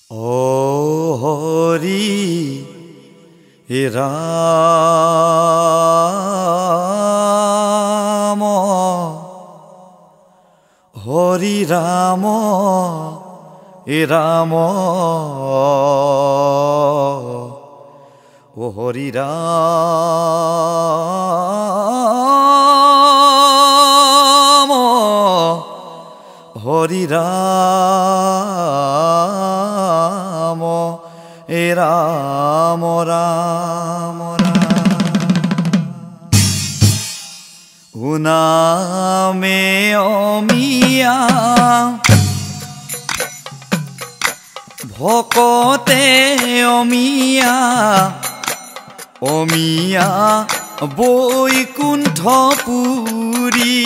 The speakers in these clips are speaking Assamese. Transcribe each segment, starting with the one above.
O Hori Rama Hori Rama Rama O Hori Rama Hori Rama Rama Rama Uname Omiya Bhokote Omiya Omiya Boikuntha Puri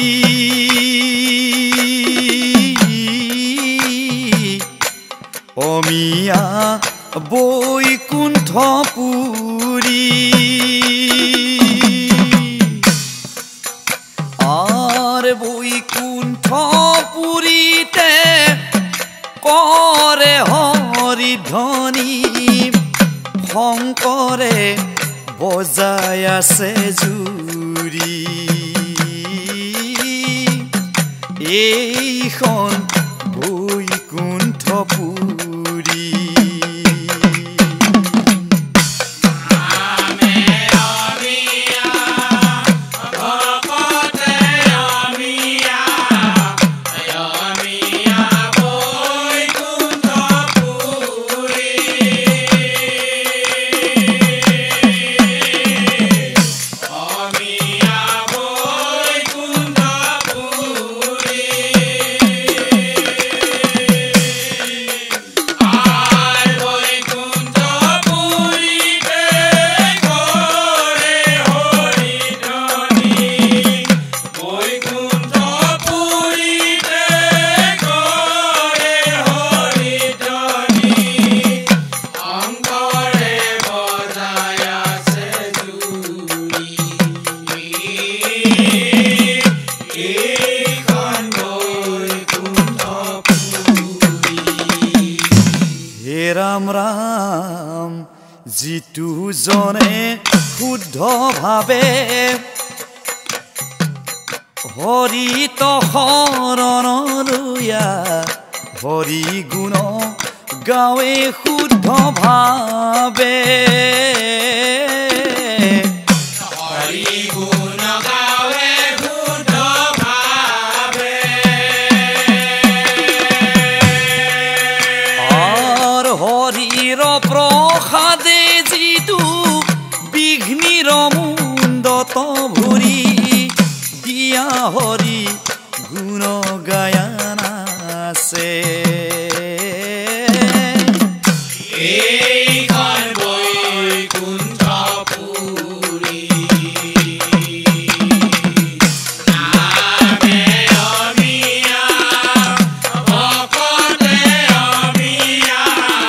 Omiya Boikuntha Puri Ar Boikuntha Purite Kore Hori Dhoni Shankare Bojai ase juri Eikhon Boikuntha Puri Ram Ram Jitu jone Shuddha bhabe Hori to Sharan loya Hori guno gawe Shuddha bhabe Hori guno gawe Shuddha bhabe Horir prokhade jitu bighnir mundot bhuri dia hori guno gayana se eikhon Boikuntha Puri name Omiya bhokote Omiya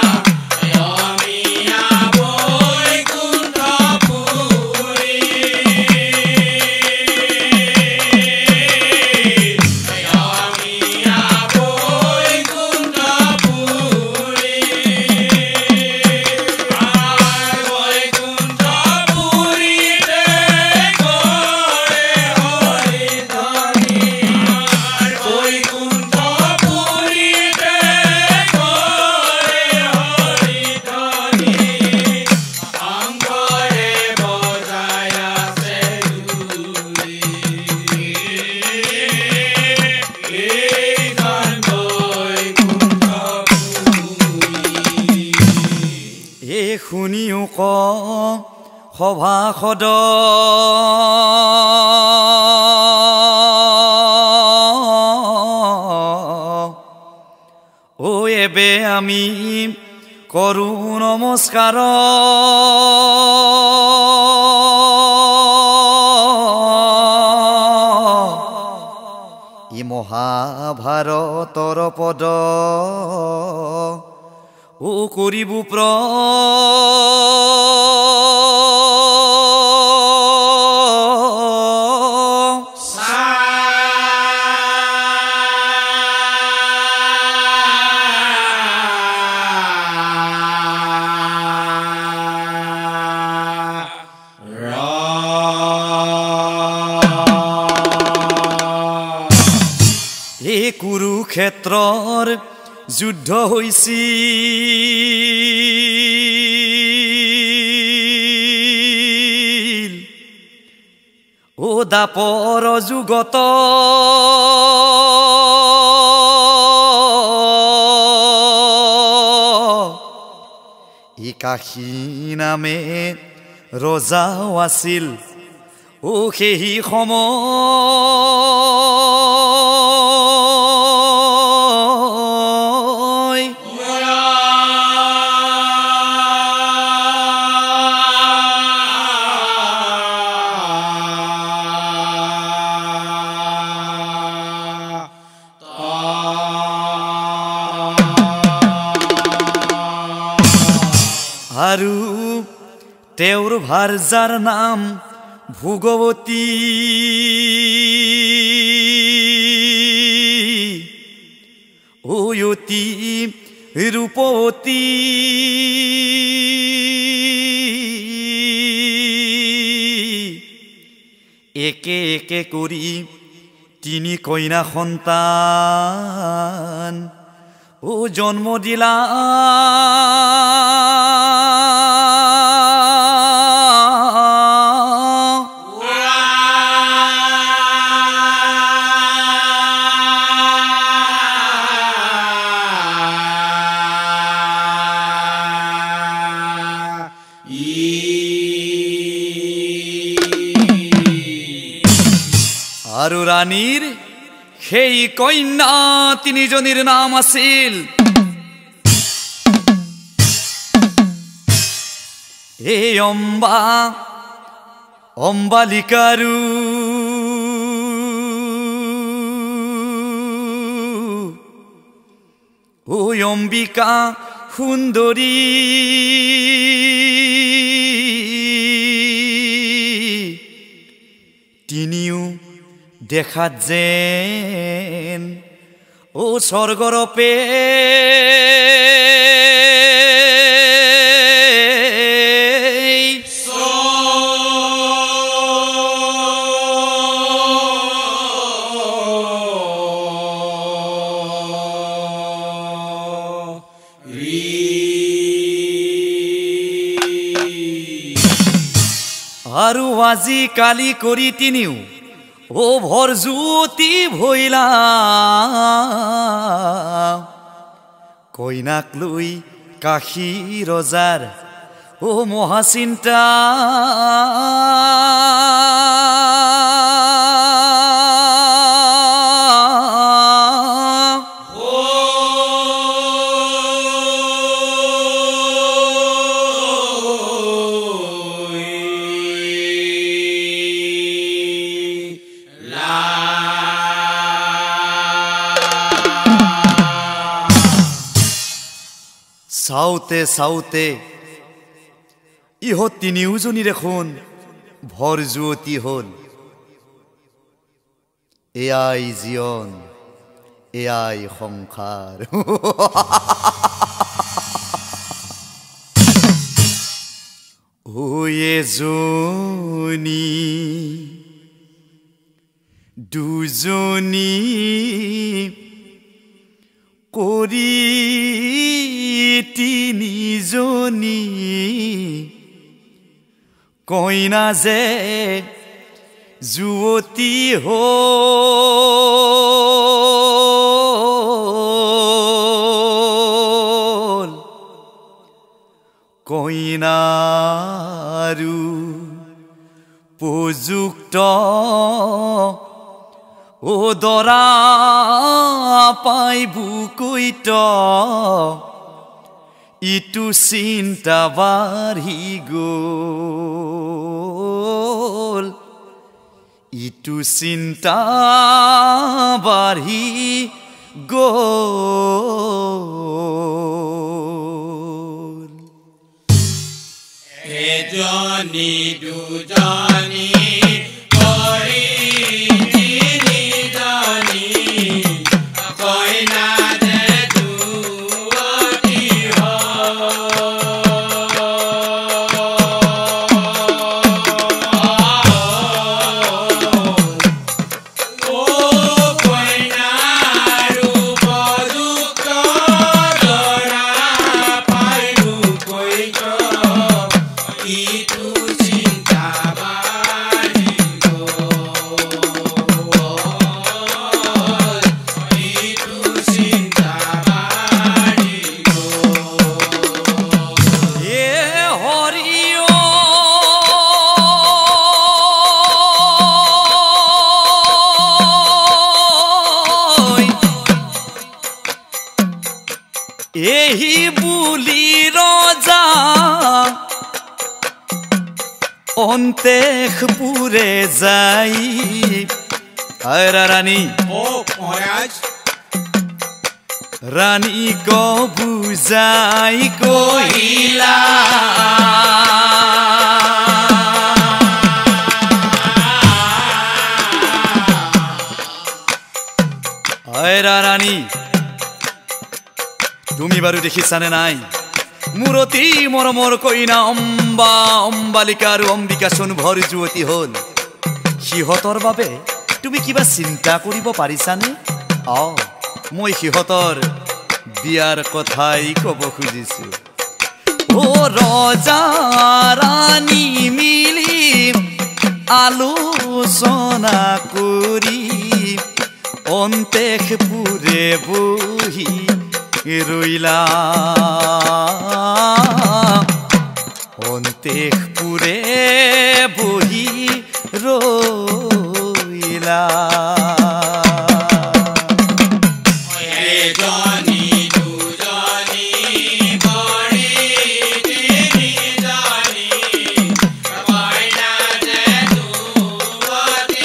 শুনিও ক সভাসদ ও এবে আমি করু নমস্কার ই মহাভারতৰ পদ ও করিবু প্র এই কুৰুক্ষেত্ৰৰ যুদ্ধ হৈছিল ও দাপৰ যুগত কাশী নামে ৰজাও আছিল ও সেই সময় আৰু তেওঁৰ ভাৰ্যাৰ নাম ভোগৱতী অতি ৰূপৱতী একে একে কৰি 3 কন্যা সন্তান ও জন্ম দিলা আৰু ৰাণীৰ সেই কন্যা 3জনীৰ নাম আছিল এই অম্বালিকাৰু ও অম্বিকা সুন্দৰী তিনিও দেখাত যেন ও স্বৰ্গৰূপে আৰু আজিকালি কৰি তিনিও ও ভৰজ্যোতি ভৈলা কইনাক লৈ কাশী ৰজাৰ ও মহাচিন্তা চাওঁতে চাওঁতে ইহঁত তিনিওজনী দেখোন ভৰজ্যোতি হ'ল এয়াই জীৱন এয়াই সংসাৰ ও এজনী দুজনী কৰি তিনিজনী কইনা যে যুৱতী হ'ল কইনাৰু উপযুক্ত ও দৰা পাই বুকুইত ইটো চিন্তা বাঢ়ি গ'ল ইটো চিন্তা বাঢ়ি গ'ল এজনী দুজনী কৰি তিনিজনী কইনা যে যুৱতী হ'ল। ও কইনা एही বুলি ৰজা অন্তেশ পুৰে যাই আয়রা রানী ओ महाराज রানী কো বুঝাই কহিলা আয়রা রানী তুমি বাৰু দেখিছানে নাই মোৰ অতি মৰমৰ কইনা অম্বা অম্বালিকা আৰু অম্বিকাচোন ভৰ যুৱতী হ'ল সিহঁতৰ বাবে তুমি কিবা চিন্তা কৰিব পাৰিছানে মই সিহঁতৰ বিয়াৰ কথাই ক'ব খুজিছো ও ৰজা ৰাণী মিলি আলোচনা কৰি অন্তেশ পুৰে বহি রইলা অন্তেশ পুরে বহি রইলা এজনী দুজনী কৰি তিনিজনী কইনা যে যুৱতী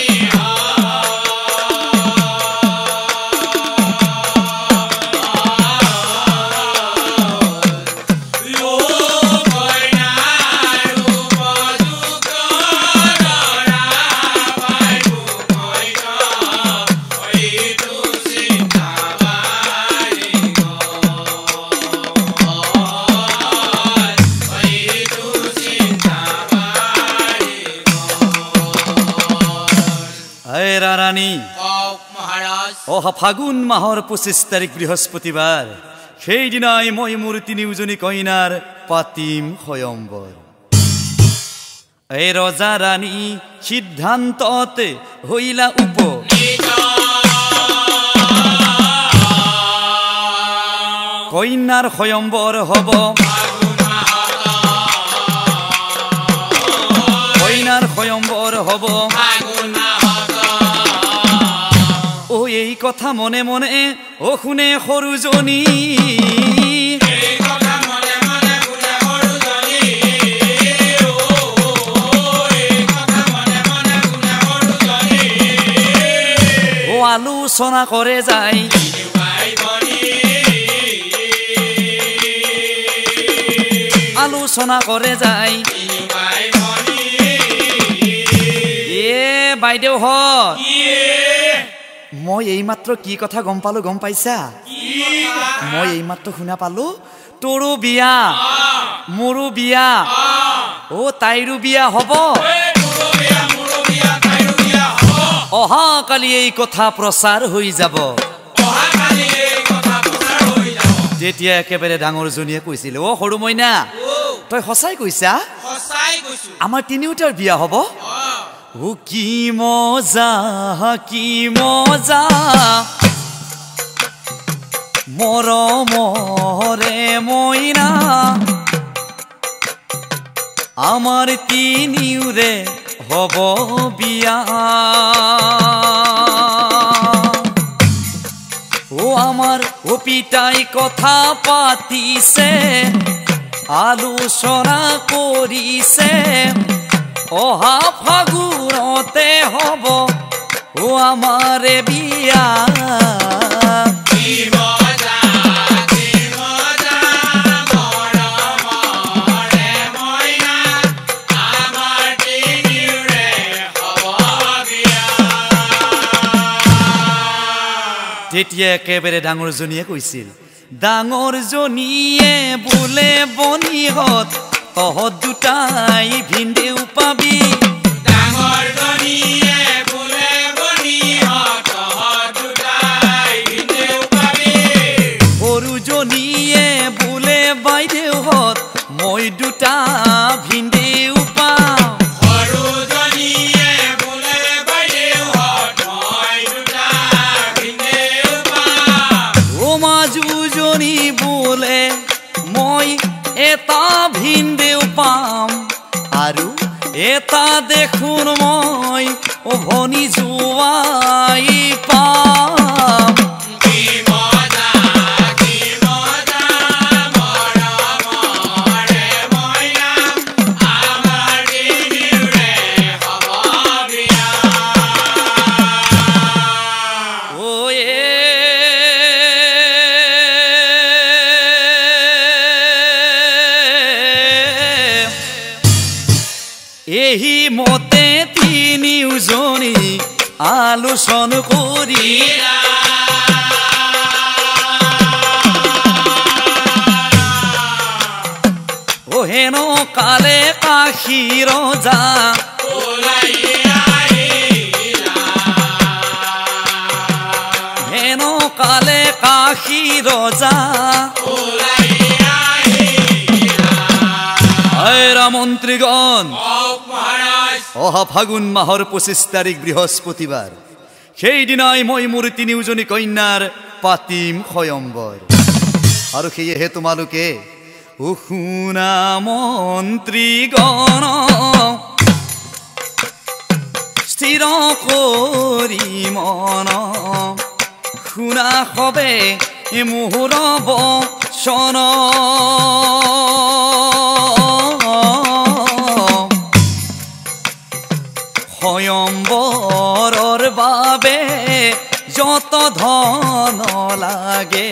রানী মহারাজ অহা ফাগুন মাহৰ 25 তাৰিখ বৃহস্পতিবাৰ সেইদিনাই মই মোৰ তিনিওজনী কইনাৰ পাতিম স্বয়ম্বৰ এই ৰজা ৰাণী সিদ্ধান্ততে হইলা কইনাৰ স্বয়ম্বৰ হব কইনাৰ স্বয়ম্বৰ হব ও এই কথা মনে মনে ও শুনে সৰুজনী ও আলোচনা কৰে যায় আলোচনা কৰে যায় এ বাইদেউ হ মই এইমাত্ৰ কি কথা গম পালো গম পাইছা মই এইমাত্ৰ শুনা পালো তোৰো বিয়া মোৰো বিয়া ও তাইৰো বিয়া হ'ব অহা কালি এই কথা প্ৰচাৰ হৈ যাব যেতিয়া একেবাৰে ডাঙৰজনীয়ে কৈছিল ও সৰু মইনা তই সঁচাই কৈছা আমাৰ তিনিওটাৰ বিয়া হ'ব ও কি মজা মৰমৰে মইনা আমাৰ তিনিওৰে হ'ব বিয়া ও আমাৰ ও পিতাই কথা পাতিছে আলোচনা কৰিছে অহা ফাগুনতে হ'ব ও আমাৰে বিয়া তেতিয়া একেবাৰে ডাঙৰজনীয়ে কৈছিল ডাঙৰজনীয়ে বোলে বনিহত তহঁত দুটাই ভিন্দেউ পাবি ডাঙৰজনীয়ে বোলে বনিহত তহঁত দুটাই ভিন্দেউ পাবি সৰুজনীয়ে বোলে বাইদেউহত মই দুটা ভিন্দেউ পাম সৰুজনীয়ে বোলে বাইদেউহত মই দুটা ভিন্দেউ পাম ও মাজুজনী বোলে মই এটা ভিন্দেউ পাম আৰু এটা দেখোন মই অভনি জোৱাই পাম কি মজা মতে তিনিওজনী আলোচন কৰি হেন কালে কাশী ৰজা হেন কালে কাশী ৰজা মন্ত্ৰীগণ অহা ফাগুন মাহৰ 25 তাৰিখ বৃহস্পতিবাৰ সেইদিনাই মই মোৰ তিনিওজনী কন্যাৰ পাতিম স্বয়ম্বৰ আৰু সেয়েহে তোমালোকে শুনা মন্ত্ৰীগণ স্থিৰ কৰি মন শুনা হবে মোহৰ বচন স্বয়ম্বৰৰ বাবে যত ধন লাগে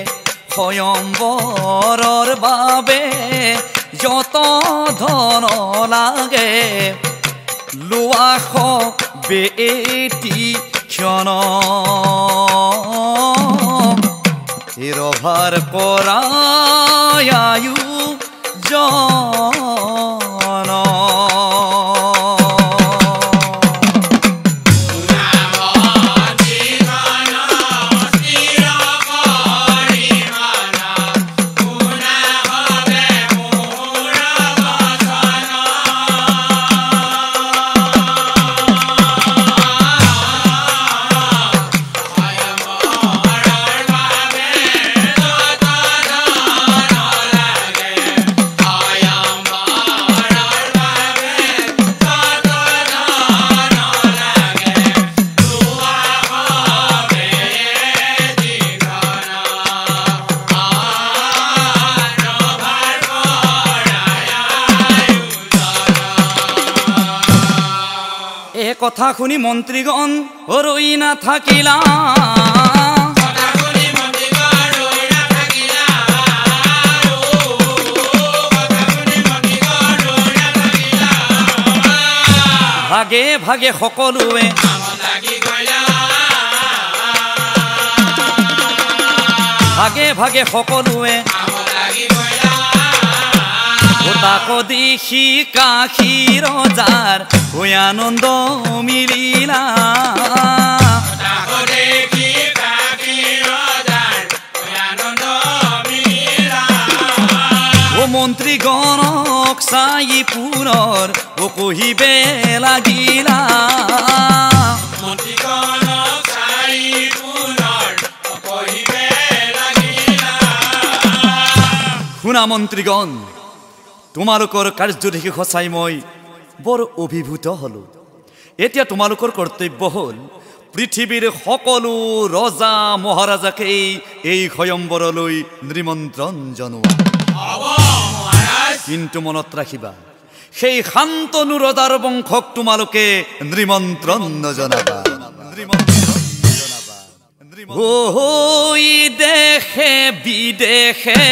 স্বয়ম্বৰৰ বাবে যত ধন লাগে লোৱা হবে এটি ক্ষণ ৰভাৰ পৰায়ু জন কথা শুনি মন্ত্ৰীগণ ৰৈ নাথাকিলা ভাগে ভাগে সকলোৱে ভাগে ভাগে সকলোৱে তাক দেখি কাশী ৰজাৰ হৈ আনন্দ মিলিলা ও মন্ত্ৰীগণক চাই পুনৰ ও কহিবে লাগিলা শুনা মন্ত্ৰীগণ তোমালোকৰ কাৰ্য দেখি সঁচাই মই বৰ অভিভূত হলো এতিয়া তোমালোকৰ কৰ্তব্য হ'ল পৃথিৱীৰ সকলো ৰজা মহাৰাজাকে এই স্বয়ম্বৰলৈ নিমন্ত্ৰণ জনোৱা কিন্তু মনত ৰাখিবা সেই শান্তনু ৰজাৰ বংশক তোমালোকে নিমন্ত্ৰণ নজনাবা দেশে বিদেশে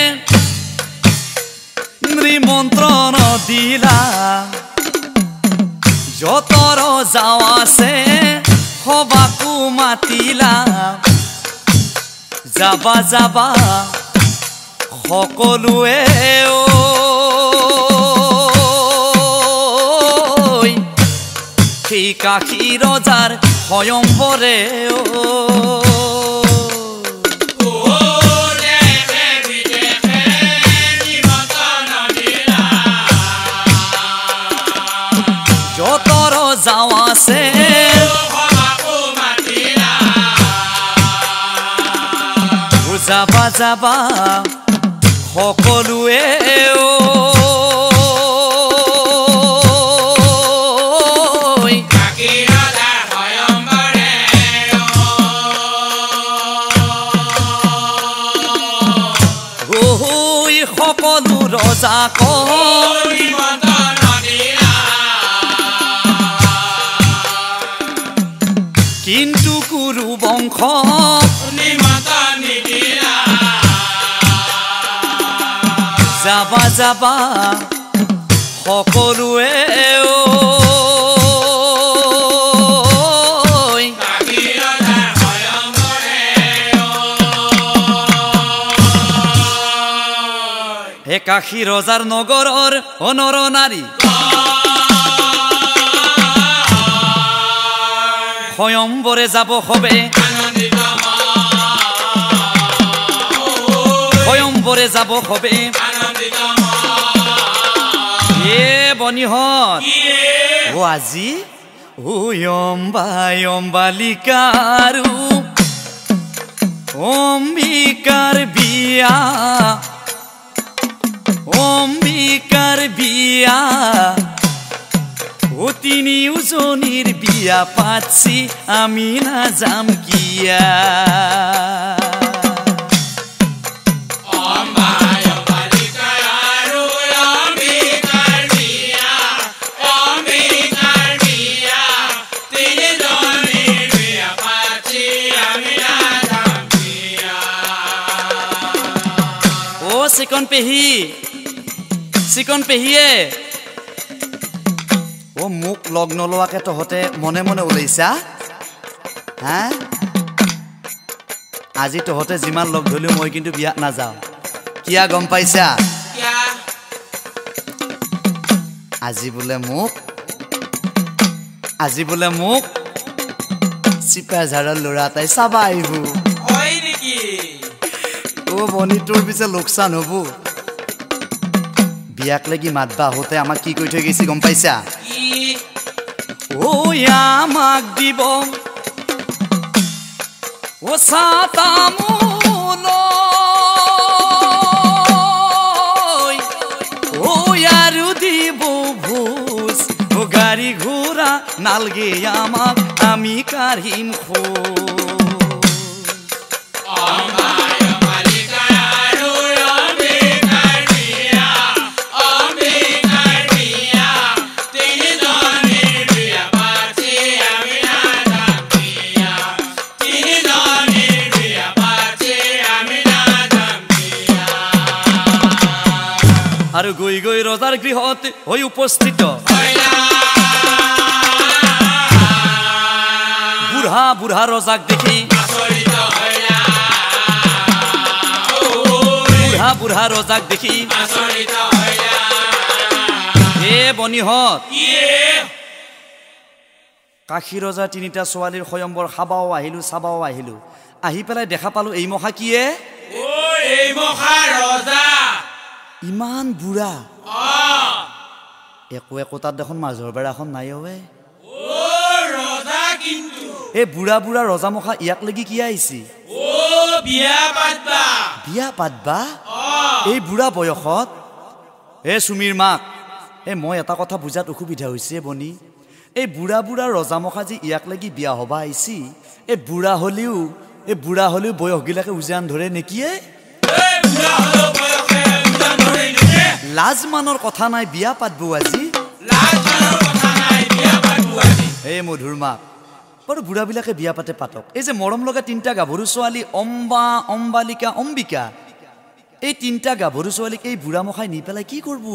নিমন্ত্রণ দিলা যত রজাও আছে সবাকো মাতিলা যাবা যাবা সকলোৱে সেই কাশী ৰজাৰ স্বয়ম্বৰে যাও আছে যাবা যাবা সকলোৱে সকলো ৰজাক কিন্তু কুৰু বংশ যাবা যাবা সকলোৱে হে কাশী ৰজাৰ নগৰৰ অনৰ নাৰী স্বয়ম্বৰে যাব হবে স্বয়ম্বৰে যাব হবে এ বনিহত ও আজি অম্বালিকাৰু অম্বিকাৰ বিয়া ও তিনিওজনীৰ বিয়া পাতছি আমি নাযাম কিয়া চিকন পেহীয়ে ও মোক লগ নলোৱাকে তহঁতে মনে মনে ওলাইছা হা আজি তহঁতে যিমান লগ ধৰিলেও মই কিন্তু বিয়াত নাযাওঁ কিয়া গম পাইছা আজি বোলে মোক চিপাঝাৰৰ ল'ৰা এটাই চাবা আহিব ও বনি তোৰ পিছে লোকচান হ'ব বিয়াক লাগি মাতবা আহোঁতে আমাক কি কৰি থৈ গৈছে গম পাইছা ও আমাক দিব ও চাতামুলৈ ও আৰু দিব ভোজ ও গাড়ী ঘোঁৰা নালগে আমাক আমি কাঢ়িম আৰু গৈ গৈ ৰজাৰ গৃহত হৈ উপস্থিত বুঢ়া ৰজাক দেখি বুঢ়া ৰজাক দেখি হে বনিহত কাশী ৰজাৰ তিনিটা ছোৱালীৰ স্বয়ম্বৰ খাবাও আহিলো চাবাও আহিলো আহি পেলাই দেখা পালো এই মহা কিয়ে ইমান বুঢ়া একোটাত দেখোন মাজৰ বেৰাখন নাই এই বুঢ়া ৰজামখা ইয়াক লাগি কি আহিছি বিয়া পাতবা এই বুঢ়া বয়সত চুমিৰ মাক মই এটা কথা বুজাত অসুবিধা হৈছে বনি এই বুঢ়া ৰজামখা যি ইয়াক লাগি বিয়া হবা আহিছি এই বুঢ়া হলেও বয়সগিলাকে উজান ধৰে নেকি লাজ মানৰ কথা নাই বিয়া পাতবো আজি এই মধুৰ মাক বাৰু বুঢ়াবিলাকে বিয়া পাতে পাতক এই যে মৰম লগা তিনিটা গাভৰু ছোৱালী অম্বালিকা অম্বিকা এই তিনিটা গাভৰু ছোৱালীক এই বুঢ়া মখাই নি পেলাই কি কৰব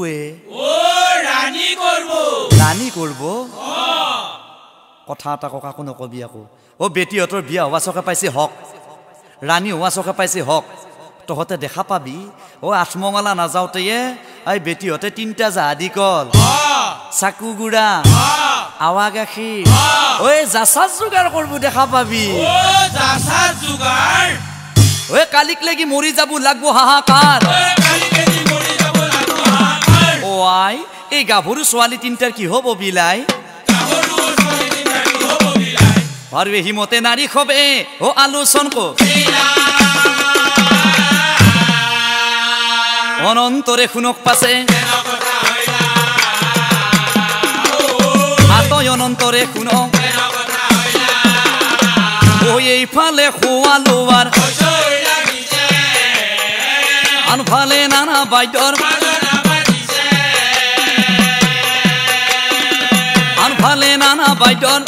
ৰাণী কৰব কথা এটা ককাকো নকবি আকৌ অ বেটিহঁতৰ বিয়া হোৱা চকে পাইছে হক ৰাণী হোৱা চকে পাইছে হক তহঁতে দেখা পাবি ও আঠমঙলা নাযাওঁতে এই বেটিহঁতে তিনিটা জাহাদী কল চাকু গুড়া আৱা গাখীৰ ঐ জাচাৰ যোগাৰ কৰিব দেখা পাবি ঐ কালিক লাগি মৰি যাব লাগব হাহাকাৰ ও আই এই গাভৰু ছোৱালী তিনিটাৰ কি হ'ব বিলাই আৰু হিমতে নাৰী খবে ও আলোচন অনন্তৰে শুনক পাছে আতয় অনন্তৰে শুনক এইফালে খোৱা লোৱাৰ আনফালে নানা বাইদৰ আনফালে নানা বাইদৰ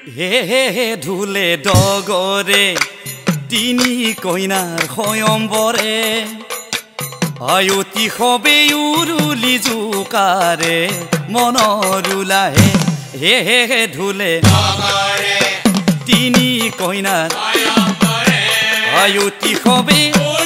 হে হে হে ঢুলে ডগরে তিনি কইনার সয়ম্বরে অতি হবে উৰুলি জোকাৰে মনৰুলাহে হে হে হে ঢুলে তিনি কইনাৰ অতি হবে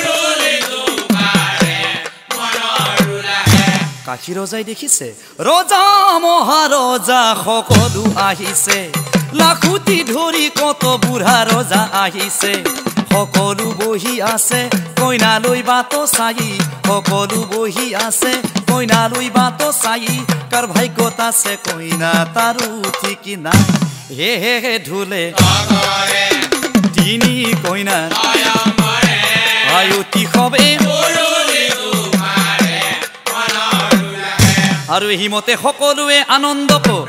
কাশী ৰজাই দেখিছে ৰজা মহাৰজা সকলো আহিছে লাখুটি ধৰি কত বুঢ়া ৰজা আহিছে সকলো বহি আছে কইনালৈ বাট চাই সকলো বহি আছে কইনালৈ বাট চাই কাৰ ভাগ্যত আছে কইনা তাৰো ঠিক নাই হে হে হে ঢুলে তিনি কইনা অতি হবে আৰু হিমতে সকলোৱে আনন্দ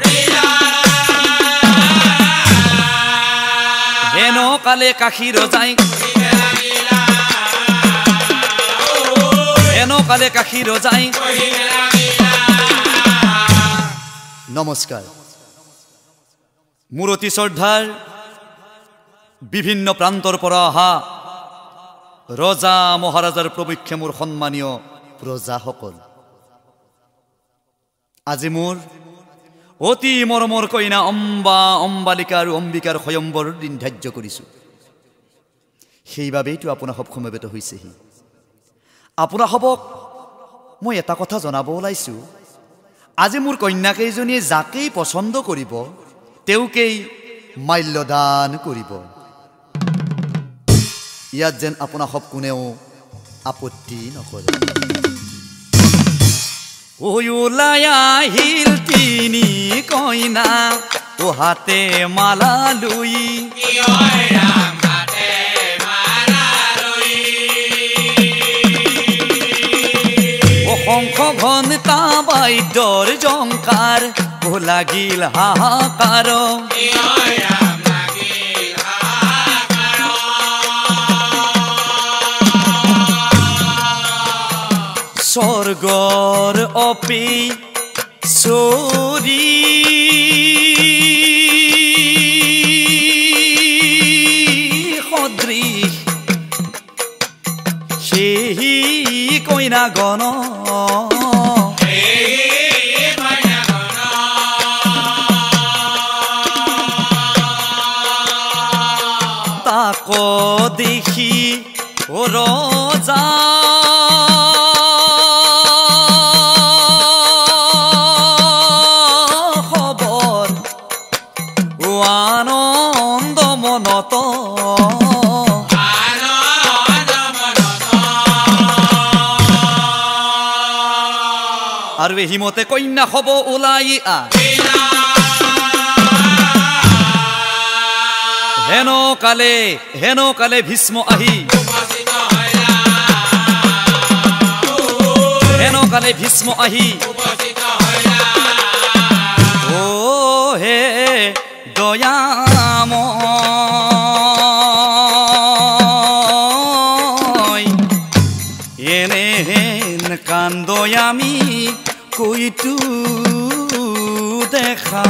হেন কালে কাশী ৰজাই হেন কালে কাশী ৰজাই নমস্কাৰ মোৰ অতি শ্ৰদ্ধাৰ বিভিন্ন প্ৰান্তৰ পৰা অহা ৰজা মহাৰাজাৰ প্ৰবক্ষে মোৰ সন্মানীয় প্ৰজাসকল আজি মোৰ অতি মৰমৰ কইনা অম্বালিকা আৰু অম্বিকাৰ স্বয়ম্বৰ দিন ধাৰ্য কৰিছোঁ সেইবাবেইতো আপোনাসৱ সমবেত হৈছেহি আপোনাসৱক মই এটা কথা জনাব ওলাইছোঁ আজি মোৰ কন্যাকেইজনীয়ে যাকেই পচন্দ কৰিব তেওঁকেই মাল্যদান কৰিব ইয়াত যেন আপোনাসৱ কোনেও আপত্তি নকৰে ওলাই আহিল তিনি কইনা ও হাতে মালা লৈ অসংখ ঘণ্টা বাদ্যৰ জংকাৰ ও লাগিল হাহাকাৰ স্বৰ্গৰ অপি চৰি সদৃশ সেই কইনাগণ তাক দেখি ৰজা আনন্দ মনত আৰু হিমতে কন্যা হব ওলাই হেন কালে ভীষ্ম আহি হেন কালে ভীষ্ম আহি ও হে দয়াময় এনেহেন কান্দয় আমি কইটো দেখা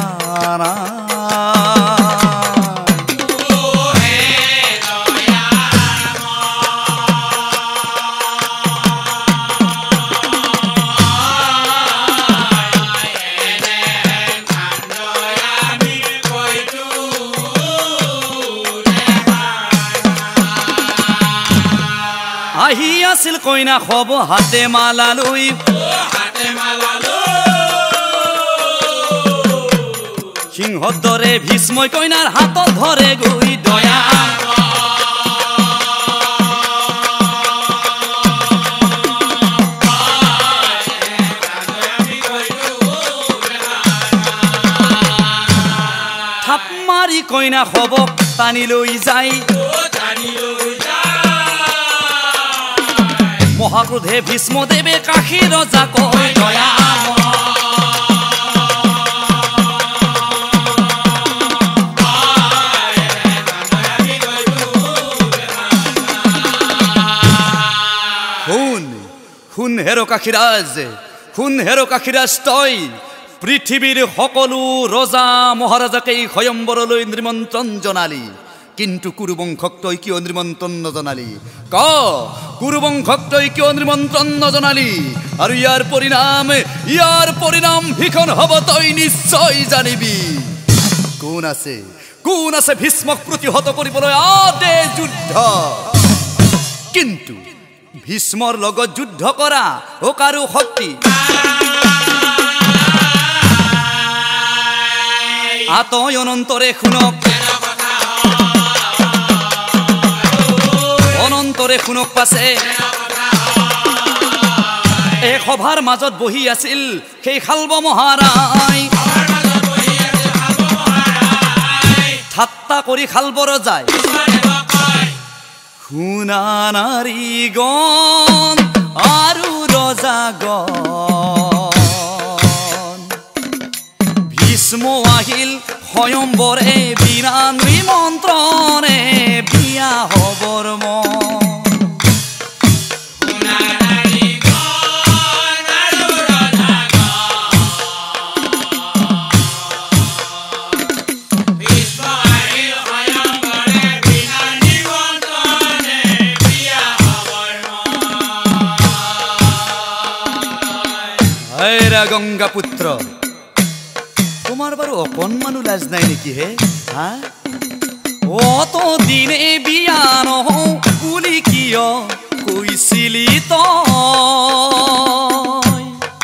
আহি আছিল কইনা হব হাতে মালা লৈ সিংহৰ দৰে ভীষ্মই কইনাৰ হাতত ধৰে গৈ দয়া থাপ মাৰি কইনা হবক টানি লৈ যায় মহাক্ৰোধে ভীষ্মদেৱে কাশী ৰজা কয় দয়া শুন হেৰ কাশীৰাজ তই পৃথিৱীৰ সকলো ৰজা মহাৰাজাকেই স্বয়ম্বৰলৈ নিমন্ত্ৰণ জনালি, কিন্তু কুৰুবংশক তই কিয় নিমন্ত্ৰণ নজনালি? ক কুৰুবংশক তই কিয় নিমন্ত্ৰণ নজনালি? আৰু ইয়াৰ পৰিণাম ভীষণ হ'ব, তই নিশ্চয় জানিবি। কোন আছে ভীষ্মক প্ৰতিহত কৰিবলৈ আদে যুদ্ধ? কিন্তু ভীষ্মৰ লগত যুদ্ধ কৰা কাৰো শক্তি আতয় অনন্তৰে শুনক, অনন্তৰে শুনক পাছে। এই সভাৰ মাজত বহি আছিল সেই শাল্ব মহাৰাই, ঠাট্টা কৰি শাল্ব ৰজাই শুনা নাৰীগণ আৰু ৰজাগণ, ভীষ্ম আহিল স্বয়ম্বৰে বিনা নিমন্ত্ৰণে, বিয়া হবৰ মন। গংগা পুত্ৰ, তোমাৰ বাৰু অকণমানো লাজ নাই নেকি হে? অত দিনে বিয়া নহওঁ বুলি কিয় কৈছিলি তই?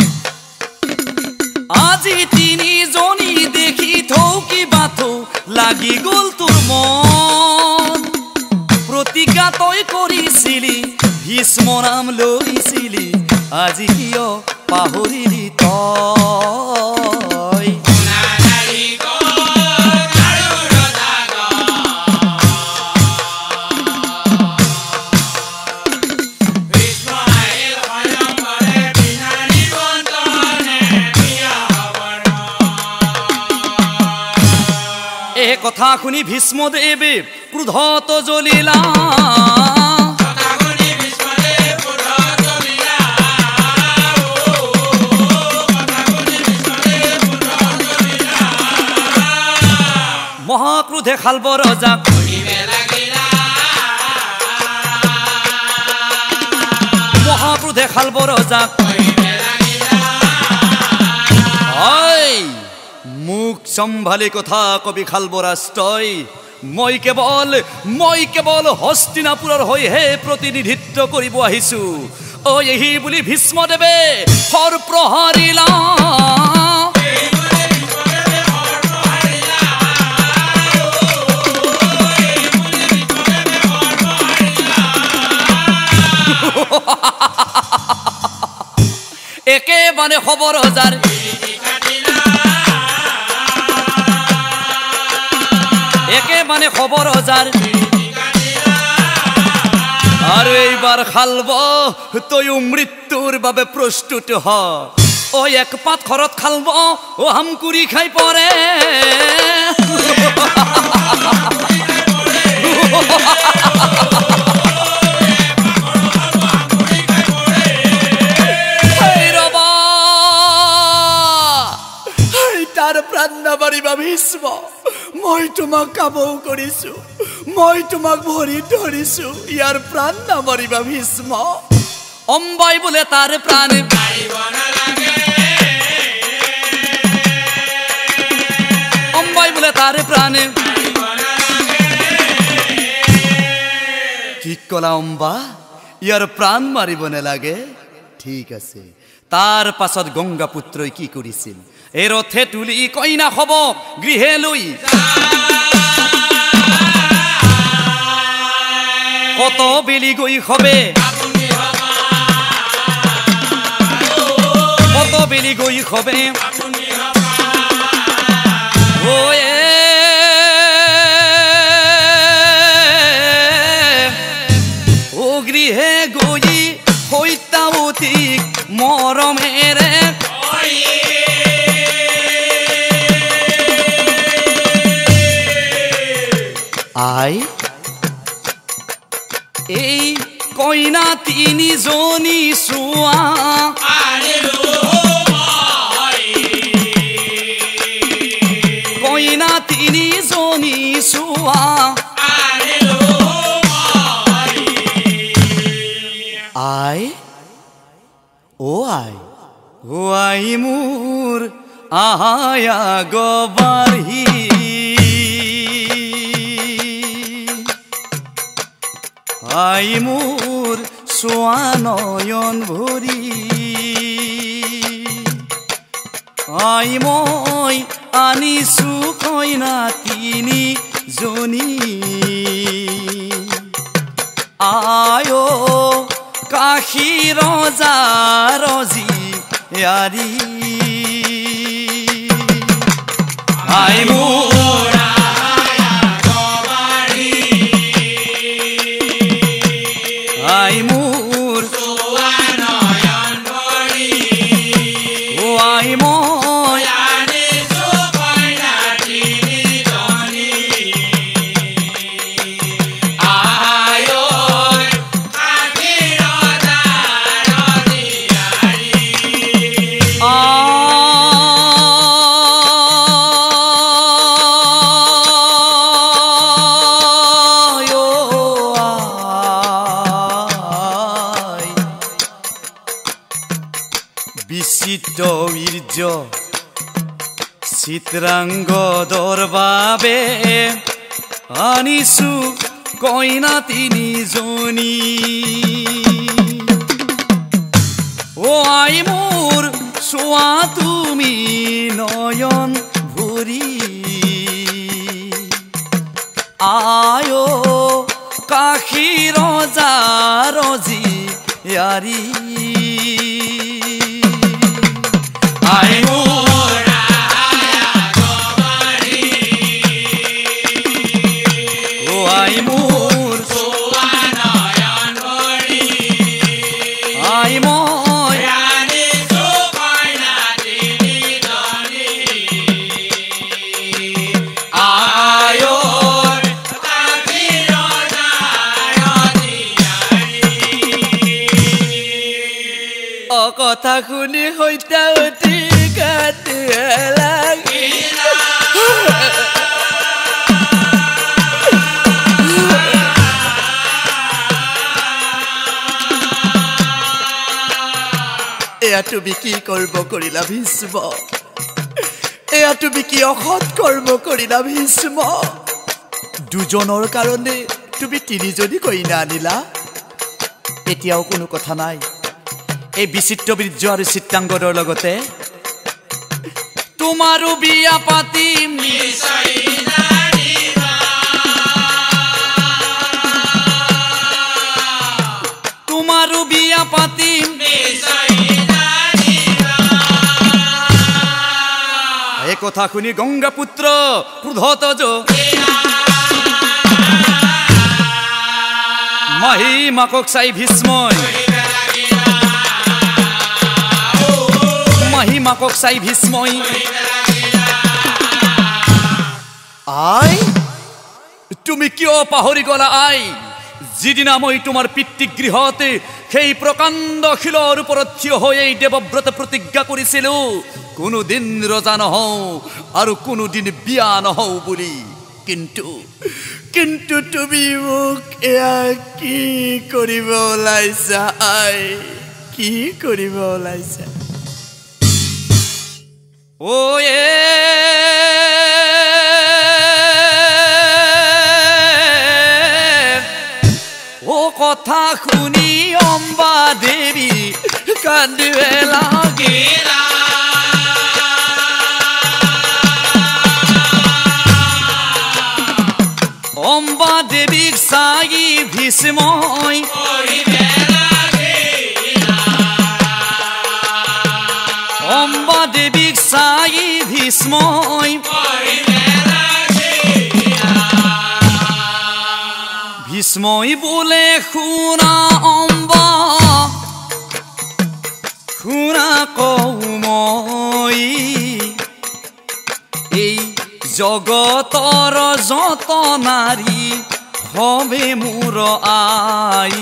আজি তিনিজনী দেখি থৌ কিবা থৌ লাগি গ'ল তোৰ মন। প্ৰতিজ্ঞা তই কৰিছিলি, ভীষ্ম নাম লৈছিলি, আজি কিয় পাহৰিলি তই? এই কথা শুনি ভীষ্মদেৱে ক্ৰোধত জ্বলিলা, মহাক্ৰোধে শাল্ব ৰজাক মুখ সম্ভালি কথা কবি শাল্বৰাজ তই। মই কেৱল হস্তিনাপুৰৰ হৈহে প্ৰতিনিধিত্ব কৰিব আহিছো। এই বুলি ভীষ্মদেৱে শৰ প্ৰহাৰিলা, একেবাৰে খবৰ ৰজাৰ আৰু এইবাৰ শাল্ব তয়ো মৃত্যুৰ বাবে প্ৰস্তুত হ। এক পাত ঘৰত শাল্ব হামকুৰি খাই পৰে। তাৰ প্ৰাণ নামাৰিবা ভীষ্ম, মই তোমাক কাবৌ কৰিছো, মই তোমাক ভৰিত ধৰিছো, ইয়াৰ প্ৰাণ নামাৰিবা ভীষ্ম। অম্বাই বোলে তাৰ প্ৰাণ কি কলা অম্বা, ইয়াৰ প্ৰাণ মাৰিব নালাগে? ঠিক আছে। তাৰ পাছত গংগা পুত্ৰই কি কৰিছিল? এই ৰথে তুলি কইনা হব গৃহে লৈ কত বেলি গৈ হবে, কত বেলি গৈ হবে ও গৃহে গৈ সৈতাৱতীক মৰমেৰে আই এই কইনা তিনিজনী চোৱা জনী চোৱা আই ও আই ও আই মোৰ আয়া গবাৰহি আই মোৰ চোৱা নয়ন ভৰি আই মই আনিছো কইনা তিনি জনী আয় কাশী ৰজা ৰজী ইয়াৰি আই মোৰ আই মোৰ ও আই মই বিচিত্ৰ বীৰ্য চিত্ৰাংগদৰ বাবে আনিছো কইনা তিনিজনী ও আই মোৰ চোৱা তুমি নয়ন ভৰি আয় কাশী ৰজা ৰজী ইয়াৰি আই মোৰ ও আই মোৰ আই মই কথা শুনি সৈতে উঠি গাতে লাগিল এয়া তুমি কি কৰ্ম কৰিলা ভীষ্ম এয়া তুমি কি অসৎ কৰ্ম কৰিলা ভীষ্ম দুজনৰ কাৰণে তুমি তিনিজনী কইনা আনিলা এতিয়াও কোনো কথা নাই এই বিচিত্ৰ বীৰ্য আৰু চিত্ৰাংগদৰ লগতে তোমাৰো বিয়া পাতিম তোমাৰো বিয়া পাতিম এই কথা শুনি গংগাপুত্ৰ ক্ৰোধত মহিমাকক চাই ভীষ্মই মহিমাকক চাই ভীষ্মই আই তুমি কিয় পাহৰি গলা আই যিদিনা মই তোমাৰ পিতৃগৃহতে সেই প্ৰকাণ্ড শিলৰ ওপৰত থিয় হৈ এই দেৱব্ৰত প্ৰতিজ্ঞা কৰিছিলো কোনোদিন ৰজা নহওঁ আৰু কোনোদিন বিয়া নহওঁ বুলি কিন্তু তুমি মোক এয়া কি কৰিব ওলাইছা আই কি কৰিব ওলাইছা ও ও কথা শুনি অম্বা দেৱী কান্দিবে লাগিলা অম্বা দেৱীক চাই ভীষ্মই অম্বা দেৱীক চাই ভীষ্মই ভীষ্মই বোলে শুনা অম্বা শুনা কওঁ মই এই জগতৰ যত নাৰী হবে মোৰ আই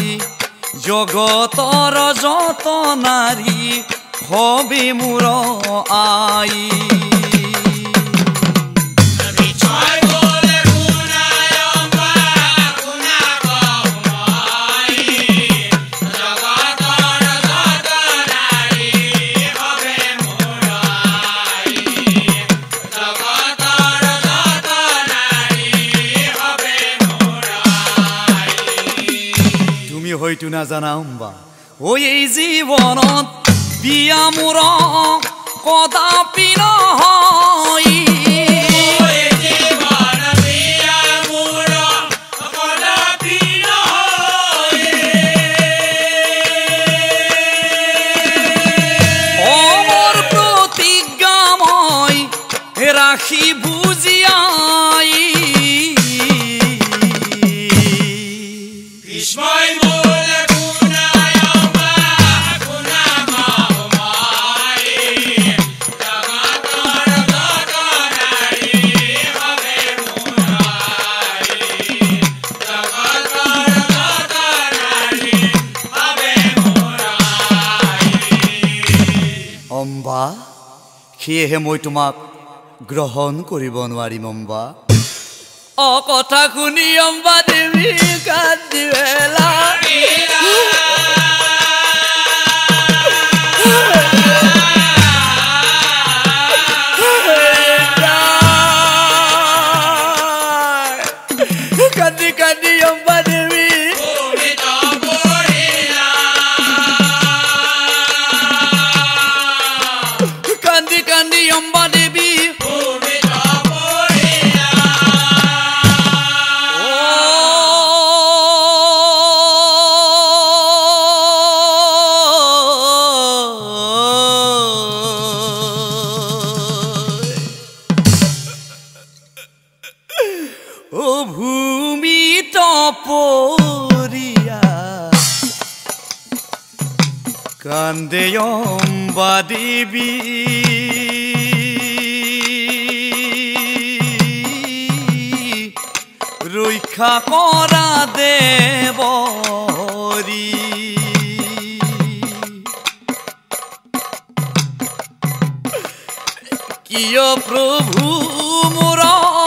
জগতৰ যত নাৰী হবে মোৰ আই বিষয়টো নাজানা অম্বা ঐ এই জীৱনত বিয়া মোৰ কদাপি নহয় অমৰ প্ৰতিজ্ঞা মই ৰাখি বুজিয়াই অম্বা সেয়েহে মই তোমাক গ্ৰহণ কৰিব নোৱাৰিম অম্বা কথা শুনি অম্বা দেৱী কান্দিবেলা কান্দি কান্দি অম্বা দেৱী কান্দি কান্দি অম্বা দেৱী ও ভূমি তপৰিয়া কান্দে অম্বা দেৱী ৰক্ষা কৰা দেৱৰী কিয় প্ৰভু মোৰ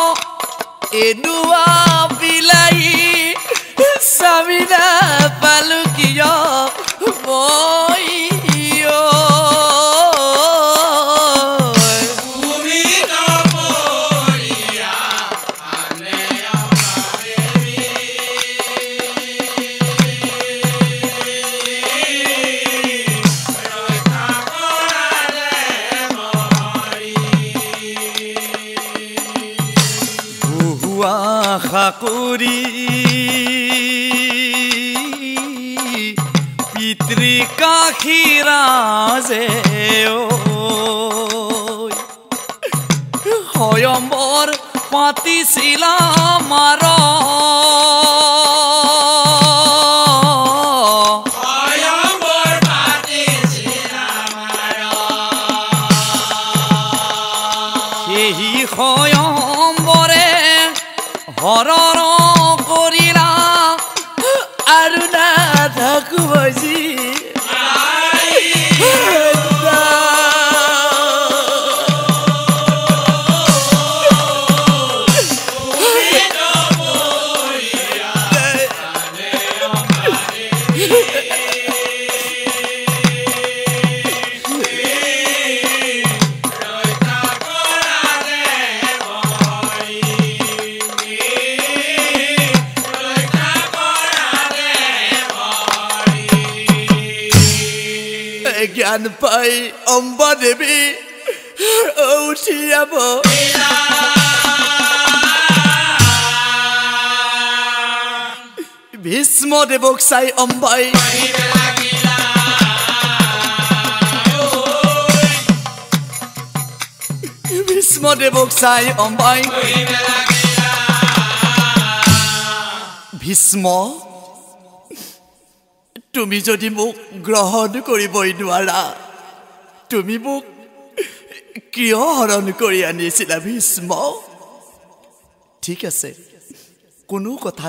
এনুৱা বিলাই স্বামীনা পালো কিয় মই আশা কৰি পিতৃ কাশীৰাজে স্বয়ম্বৰ পাতিছিলা মাৰ সেই স্বয়ম্বৰে হৰণ কৰিলা আৰু নাথাকো বজি জ্ঞান পাই অম্বা দেৱী উঠি যাব ভীষ্ম দেৱক চাই অম্বাই ভীষ্ম দেৱক চাই অম্বাই ভীষ্ম তুমি যদি মোক গ্ৰহণ কৰিবই নোৱাৰা তুমি মোক কিয় হৰণ কৰি আনিছিলা ভীষ্ম ঠিক আছে কোনো কথা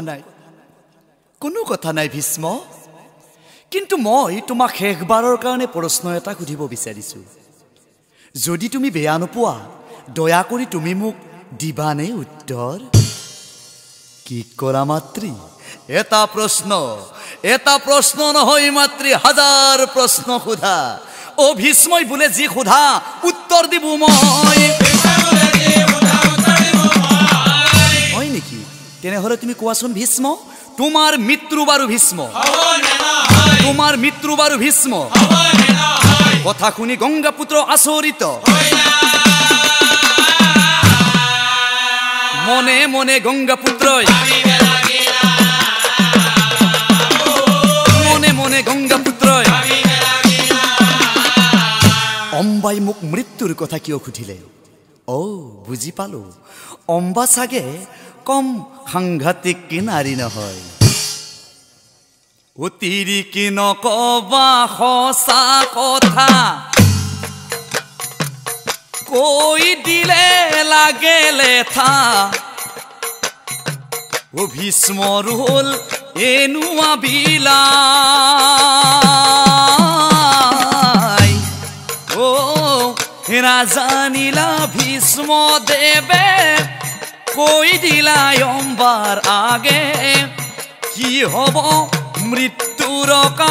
নাই ভীষ্ম কিন্তু মই তোমাক শেষবাৰৰ কাৰণে প্ৰশ্ন এটা সুধিব বিচাৰিছো যদি তুমি বেয়া নোপোৱা দয়া কৰি তুমি মোক দিবানে উত্তৰ কি কৰা মাতৃ এটা প্ৰশ্ন নহয় মাতৃ হাজাৰ প্ৰশ্ন সোধা ও ভীষ্মই বোলে যি সোধা উত্তৰ দিব মই হয় নেকি তেনেহলে তুমি কোৱাচোন ভীষ্ম তোমাৰ মিত্র বারু ভীষ্ম তোমাৰ মিত্র বাৰু ভীষ্ম হ'বনে নহয় কথা শুনি গংগাপুত্ৰ আচৰিত মনে মনে গংগাপুত্ৰই মনে মনে গংগাপুত্ৰই অম্বাই মোক মৃত্যুৰ কথা কিয় সুধিলে ও বুজি পালো অম্বা চাগে কম সাংঘাতিক নাৰী নহয় অতিৰিকি নকবা সঁচা কথা কৈ দিলে লাগে লেঠা ও ভীষ্মৰ হ'ল এনুৱা বিলাই ও নাজানিলা ভীষ্ম দেৱে কৈ দিলা অম্বাৰ আগে কি হ'ব মৃত্যুৰ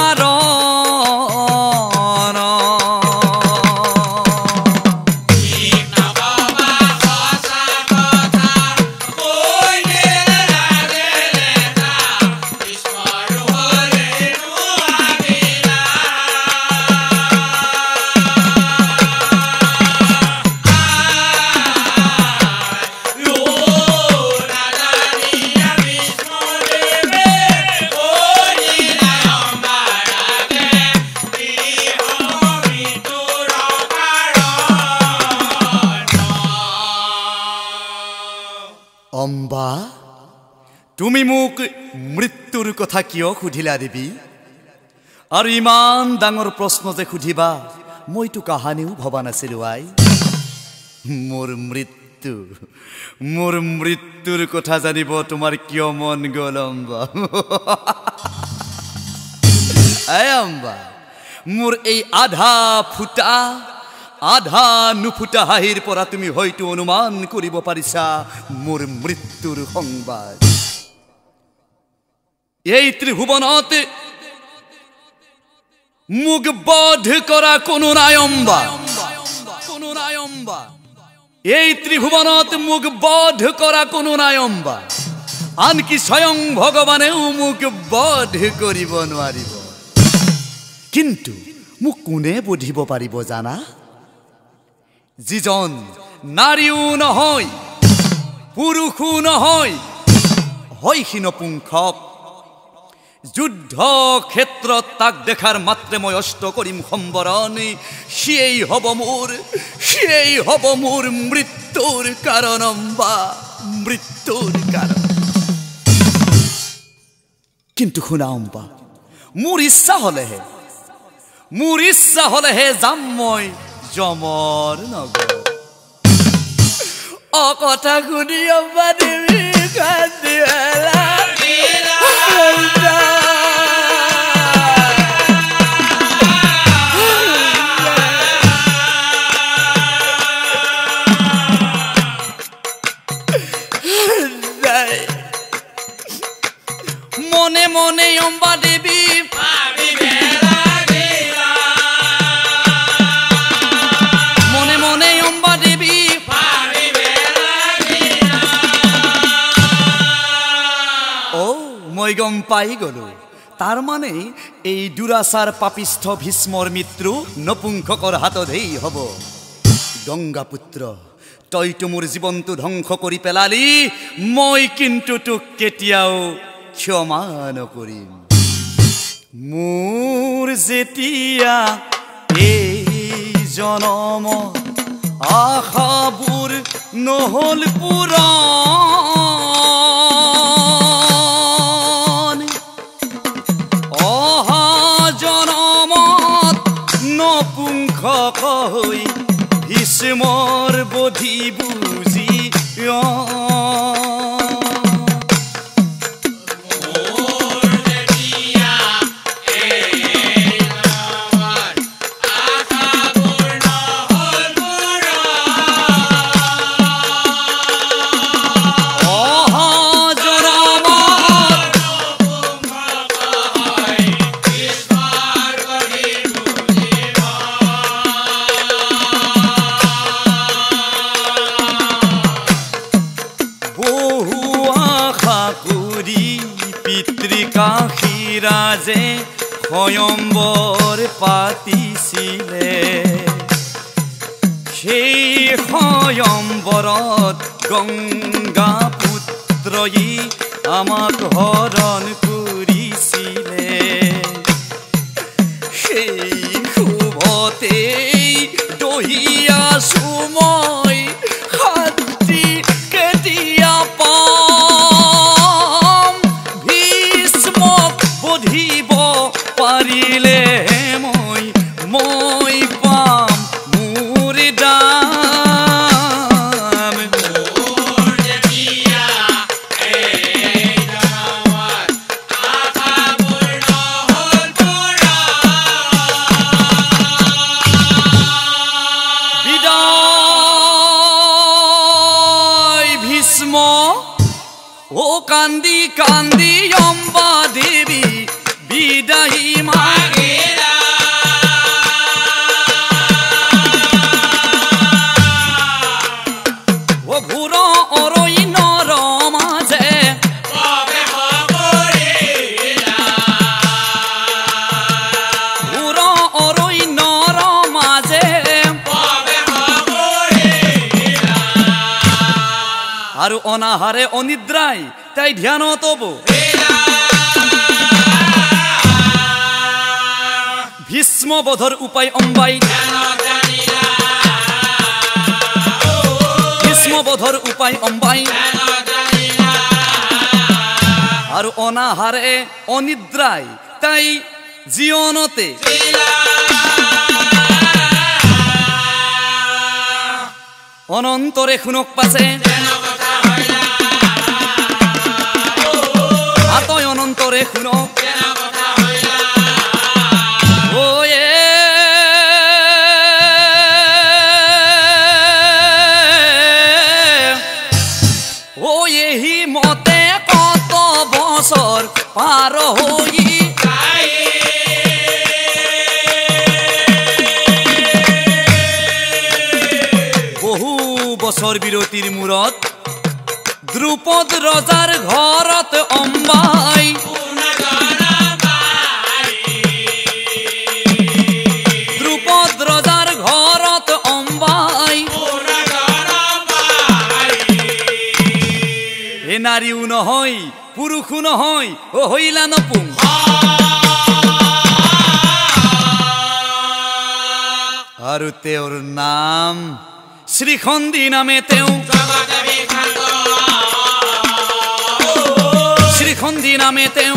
কাৰণ অম্বা তুমি মোক মৃত্যুৰ কথা কিয় সুধিলা দেৱী আৰু ইমান ডাঙৰ প্ৰশ্ন যে সুধিবা মইতো কাহানিও ভবা নাছিলো আই মোৰ মৃত্যুৰ কথা জানিব তোমাৰ কিয় মন গ'ল অম্বা আই অম্বা মোৰ এই আধা ফুটা আধা নুফুটা হাঁহিৰ পৰা তুমি হয়তো অনুমান কৰিব পাৰিছা মোৰ মৃত্যুৰ সংবাদ এই ত্ৰিভুৱনত মোক বধ কৰা কোনো নাই অম্বা এই ত্ৰিভুৱনত মোক বধ কৰা কোনো নাই অম্বা আনকি স্বয়ং ভগৱানেও মোক বধ কৰিব নোৱাৰিব কিন্তু মোক কোনে বধিব পাৰিব জানা যিজন নাৰীও নহয় পুৰুষো নহয় হয় হীনপুংখক যুদ্ধ ক্ষেত্ৰত তাক দেখাৰ মাত্ৰে মই অস্ত কৰিম সম্বৰণ সিয়েই হ'ব মোৰ মৃত্যুৰ কাৰণ অম্বা মৃত্যুৰ কাৰণ কিন্তু শুনা অম্বা মোৰ ইচ্ছা হলেহে যাম মই যমৰ নগৰ অকথা শুনি অম্বা দেৱী কান্দিলা মনে মনে অম্বা দেৱী মই গম পাই গলো তাৰ মানে এই দুৰাচাৰ পাপিষ্ঠ ভীষ্মৰ মৃত্যু নপুংসকৰ হাততেই হ'ব গংগাপুত্ৰ তইতো মোৰ জীৱনটো ধ্বংস কৰি পেলালি মই কিন্তু তোক কেতিয়াও ক্ষমা নকৰিম মোৰ যেতিয়া এই জনম আশাবোৰ নহ'ল পূৰণ অহা জনমত নপুংসক হৈ ভীষ্মৰ বধি বুজি কাশীৰাজে স্বয়ম্বৰ পাতিছিলে সেই স্বয়ম্বৰত গংগা পুত্ৰই আমাক হৰণ কৰিছিলে সেই শুভতেই দহি আছো মই শান্তি কেতিয়া পাম ভীষ্মক বধিব পাৰিলে মই পাম মোৰ দাম ও কান্দি কান্দি অম্বা দেবী বিদায় মাগেরা ও ঘুর অরই নর মাঝে ঘুর অরই নর মাঝে আর অনাহারে অনিদ্রায় তাই ধ্যান তবু ভীষ্ম বধর উপায় অম্বাই ভীষ্ম বধর উপায় অম্বাই আর অনাহারে অনিদ্রায় তাই জীবনতে অনন্তরে শুনক পাছে আতয় অনন্তরে শুনক ও এহি মতে কত বছর পার হই বহু বছর বিরতির মূৰত দ্ৰুপদ ৰজাৰ ঘৰত অম্বাই দ্ৰুপদ ৰজাৰ ঘৰত অম্বাই এ নাৰীও নহয় পুৰুষো নহয় ও হইলা নপুং আৰু তেওঁৰ নাম শ্ৰীখণ্ডী নামে তেওঁ শ্ৰীখণ্ডী নামে তেওঁ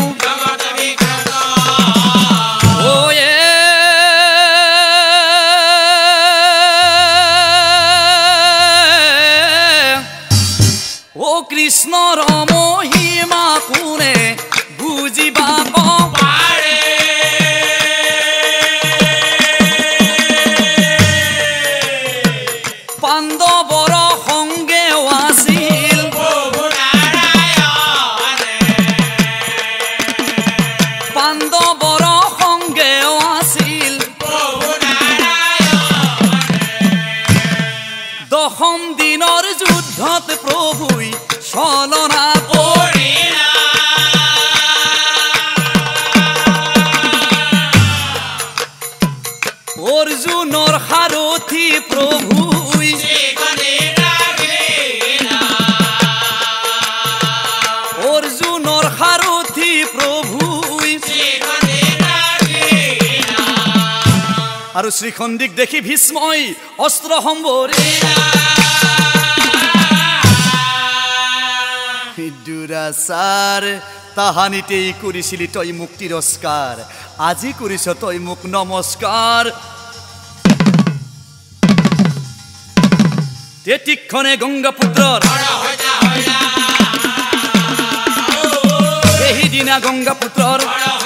ও কৃষ্ণৰ মহিমা কোনে বুজিবা পাৰে পাণ্ডৱৰ সংগেও আছিল পাণ্ডৱৰ সংগেও আছিল দশম দিনৰ যুদ্ধত প্ৰভুই ছলনা কৰিলা অৰ্জুনৰ সাৰথি প্ৰভুই অৰ্জুনৰ সাৰথি প্ৰভুই আৰু শ্ৰীখণ্ডীক দেখি ভীষ্মই অস্ত্ৰ সম্বৰিলা দুৰাচাৰ তাহানিতেই কৰিছিলি তই মোক তিৰস্কাৰ আজি কৰিছ তই মোক নমস্কাৰ তেতিক্ষণে গংগাপুত্ৰৰ সেইদিনা গংগাপুত্ৰৰ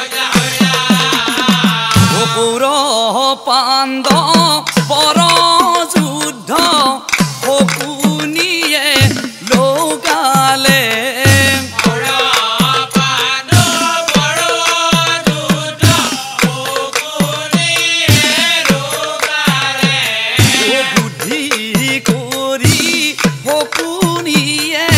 কৌৰৱ পাণ্ডৱৰ যুদ্ধ শকুনিয়ে লগালে বুদ্ধি কৰি শকুনিয়ে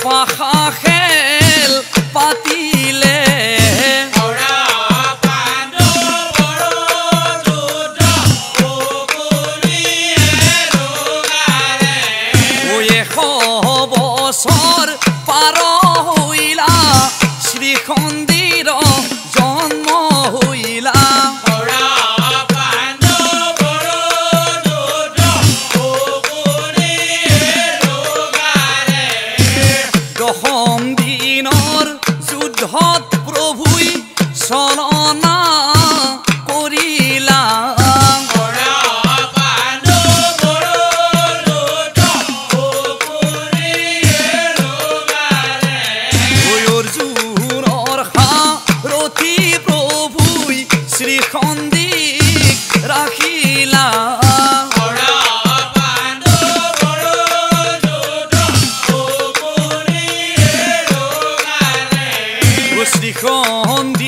পাশা খেল পাতিলে শ্ৰীখণ্ডীৰ জন্ম হইলা দশম দিনৰ যুদ্ধত প্ৰভুই চলনা কৰিলা অৰ্জুনৰ সাৰথি প্ৰভুই শ্ৰীখণ্ডীক ৰাখিলা শ্ৰীখণ্ডী